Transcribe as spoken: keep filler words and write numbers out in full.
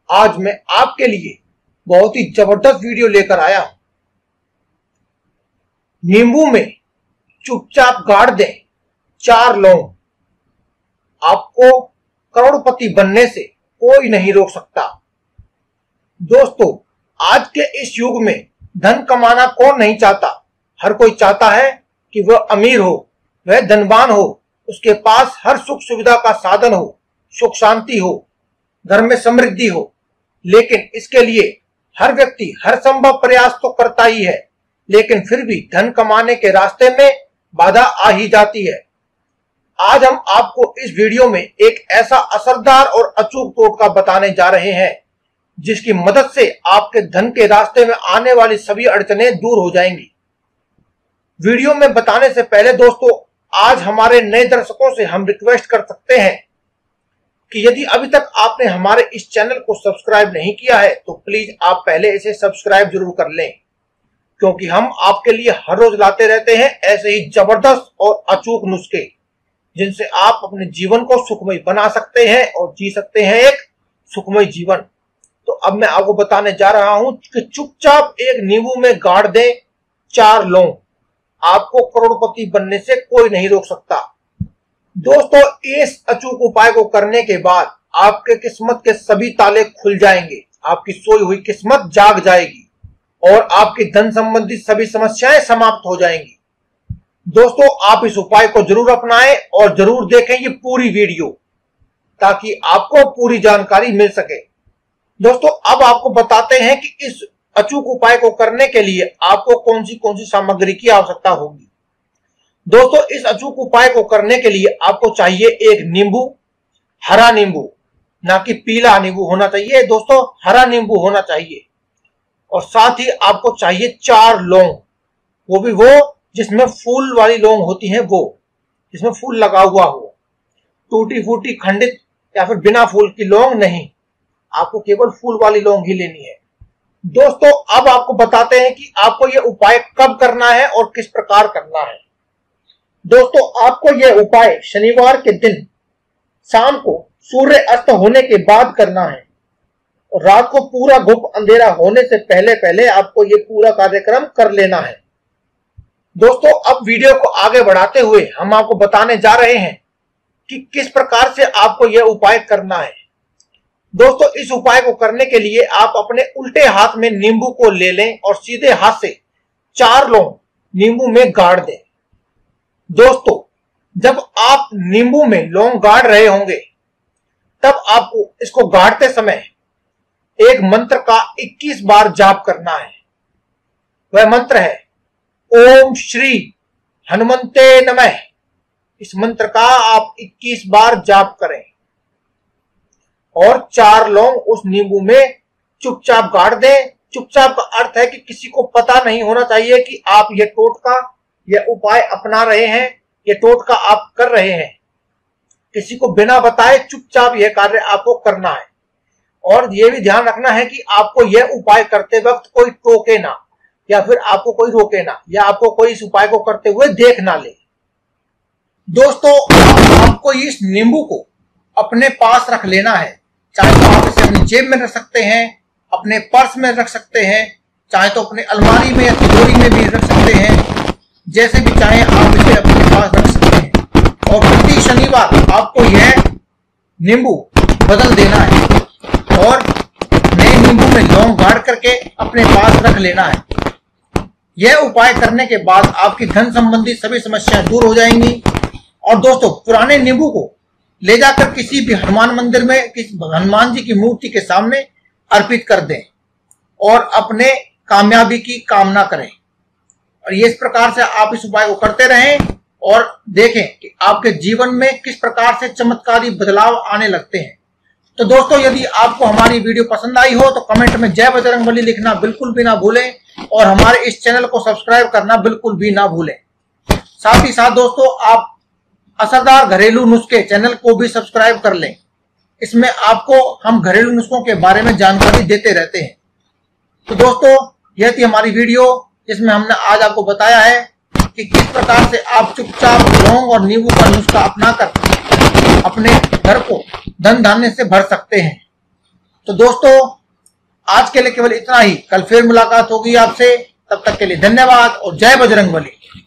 आज मैं आपके लिए बहुत ही जबरदस्त वीडियो लेकर आया हूं। नींबू में चुपचाप गाड़ दें चार लौंग, आपको करोड़पति बनने से कोई नहीं रोक सकता। दोस्तों, आज के इस युग में धन कमाना कौन नहीं चाहता। हर कोई चाहता है कि वह अमीर हो, वह धनवान हो, उसके पास हर सुख सुविधा का साधन हो, सुख शांति हो, घर में समृद्धि हो। लेकिन इसके लिए हर व्यक्ति हर संभव प्रयास तो करता ही है, लेकिन फिर भी धन कमाने के रास्ते में बाधा आ ही जाती है। आज हम आपको इस वीडियो में एक ऐसा असरदार और अचूक टोटका बताने जा रहे हैं जिसकी मदद से आपके धन के रास्ते में आने वाली सभी अड़चनें दूर हो जाएंगी। वीडियो में बताने से पहले दोस्तों, आज हमारे नए दर्शकों से हम रिक्वेस्ट कर सकते हैं कि यदि अभी तक आपने हमारे इस चैनल को सब्सक्राइब नहीं किया है तो प्लीज आप पहले इसे सब्सक्राइब जरूर कर लें, क्योंकि हम आपके लिए हर रोज लाते रहते हैं ऐसे ही जबरदस्त और अचूक नुस्खे जिनसे आप अपने जीवन को सुखमय बना सकते हैं और जी सकते हैं एक सुखमय जीवन। तो अब मैं आपको बताने जा रहा हूं कि चुपचाप एक नींबू में गाड़ दें चार लौंग, आपको करोड़पति बनने से कोई नहीं रोक सकता। दोस्तों, इस अचूक उपाय को करने के बाद आपके किस्मत के सभी ताले खुल जाएंगे, आपकी सोई हुई किस्मत जाग जाएगी और आपकी धन संबंधी सभी समस्याएं समाप्त हो जाएंगी। दोस्तों, आप इस उपाय को जरूर अपनाएं और जरूर देखें ये पूरी वीडियो, ताकि आपको पूरी जानकारी मिल सके। दोस्तों, अब आपको बताते हैं कि इस अचूक उपाय को करने के लिए आपको कौन सी कौन सी सामग्री की आवश्यकता होगी। दोस्तों, इस अचूक उपाय को करने के लिए आपको चाहिए एक नींबू, हरा नींबू, ना कि पीला नींबू होना चाहिए दोस्तों, हरा नींबू होना चाहिए। और साथ ही आपको चाहिए चार लौंग, वो भी वो जिसमें फूल वाली लौंग होती हैं, वो जिसमें फूल लगा हुआ हो, टूटी फूटी खंडित या फिर बिना फूल की लौंग नहीं, आपको केवल फूल वाली लौंग ही लेनी है। दोस्तों, अब आपको बताते हैं कि आपको यह उपाय कब करना है और किस प्रकार करना है। दोस्तों, आपको यह उपाय शनिवार के दिन शाम को सूर्य अस्त होने के बाद करना है और रात को पूरा गुप अंधेरा होने से पहले पहले आपको यह पूरा कार्यक्रम कर लेना है। दोस्तों, अब वीडियो को आगे बढ़ाते हुए हम आपको बताने जा रहे हैं कि किस प्रकार से आपको यह उपाय करना है। दोस्तों, इस उपाय को करने के लिए आप अपने उल्टे हाथ में नींबू को ले लें और सीधे हाथ से चार लौंग नींबू में गाड़ दें। दोस्तों, जब आप नींबू में लौंग गाड़ रहे होंगे तब आपको इसको गाड़ते समय एक मंत्र का इक्कीस बार जाप करना है। वह मंत्र है ओम श्री हनुमंते नमः। इस मंत्र का आप इक्कीस बार जाप करें और चार लौंग उस नींबू में चुपचाप गाड़ दें। चुपचाप का अर्थ है कि किसी को पता नहीं होना चाहिए कि आप यह टोटका, यह उपाय अपना रहे हैं, यह टोटका आप कर रहे हैं। किसी को बिना बताए चुपचाप यह कार्य आपको करना है। और यह भी ध्यान रखना है कि आपको यह उपाय करते वक्त कोई टोके ना, या फिर आपको कोई रोके ना, या आपको कोई इस उपाय को करते हुए देख ना ले। दोस्तों, आपको इस नींबू को अपने पास रख लेना है। चाहे तो आप इसे अपनी जेब में रख सकते हैं, अपने पर्स में रख सकते हैं, चाहे तो अपने अलमारी में या तिजोरी में भी रख सकते हैं, जैसे भी चाहे आप इसे अपने पास रख सकते हैं। और प्रति शनिवार आपको यह नींबू बदल देना है और नए नींबू में लौंग गाड़ करके अपने पास रख लेना है। यह उपाय करने के बाद आपकी धन संबंधी सभी समस्याएं दूर हो जाएंगी। और दोस्तों, पुराने नींबू को ले जाकर किसी भी हनुमान मंदिर में किसी हनुमान जी की मूर्ति के सामने अर्पित कर दें और अपने कामयाबी की कामना करें। और ये इस प्रकार से आप इस उपाय को करते रहें और देखें कि आपके जीवन में किस प्रकार से चमत्कारी बदलाव आने लगते हैं। तो दोस्तों, यदि आपको हमारी वीडियो पसंद आई हो तो कमेंट में जय बजरंगबली लिखना बिल्कुल भी ना भूलें और हमारे इस चैनल को सब्सक्राइब करना बिल्कुल भी ना भूलें। साथ ही साथ दोस्तों, आप असरदार घरेलू नुस्खे चैनल को भी सब्सक्राइब कर लें। इसमें आपको हम घरेलू नुस्खों के बारे में जानकारी देते रहते हैं। तो दोस्तों, यह थी हमारी वीडियो जिसमें हमने आज आपको बताया है कि किस प्रकार से आप चुपचाप लौंग और नींबू का नुस्खा अपनाकर अपने घर को धन धान्य से भर सकते हैं। तो दोस्तों आज के लिए केवल इतना ही, कल फिर मुलाकात होगी आपसे, तब तक के लिए धन्यवाद और जय बजरंगबली।